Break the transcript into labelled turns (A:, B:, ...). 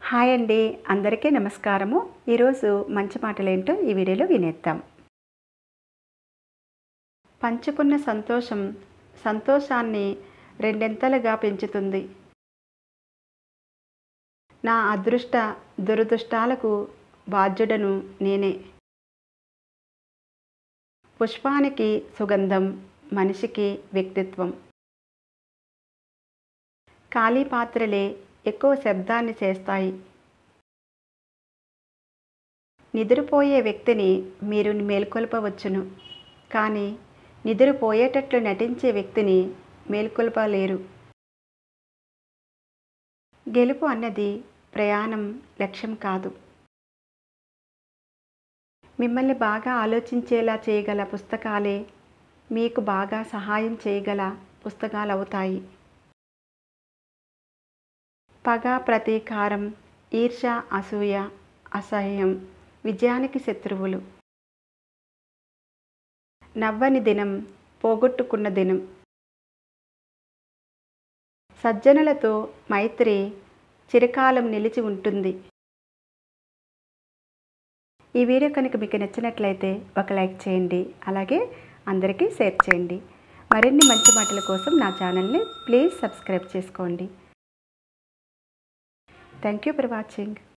A: Hi అండి, అందరికీ నమస్కారము. ఈరోజు మంచి మాటలేంటో ఈ వీడియోలో వినేద్దాం. పంచుకున్న సంతోషం సంతోషాన్ని రెండింతలుగా పెంచుతుంది. నా అదృష్ట దురదృష్టాలకు బాధ్యుడను నేనే. పుష్పానికి సుగంధం, మనిషికి వ్యక్తిత్వం. ఖాళీ పాత్రలే ఎక్కువ శబ్దాన్ని చేస్తాయి. నిద్రపోయే వ్యక్తిని మీరు మేల్కొల్పవచ్చును, కానీ నిద్రపోయేటట్లు నటించే వ్యక్తిని మేల్కొల్పలేరు. గెలుపు అన్నది ప్రయాణం, లక్ష్యం కాదు. మిమ్మల్ని బాగా ఆలోచించేలా చేయగల పుస్తకాలే మీకు బాగా సహాయం చేయగల పుస్తకాలవుతాయి. పగ, ప్రతీకారం, ఈర్ష్య, అసూయ, అసహ్యం విజయానికి శత్రువులు. నవ్వని దినం పోగొట్టుకున్న దినం. సజ్జనులతో మైత్రి చిరకాలం నిలిచి ఉంటుంది. ఈ వీడియో కనుక మీకు నచ్చినట్లయితే ఒక లైక్ చేయండి, అలాగే అందరికీ షేర్ చేయండి. మరిన్ని మంచి మాటల కోసం నా ఛానల్ని ప్లీజ్ సబ్స్క్రైబ్ చేసుకోండి. Thank you for watching.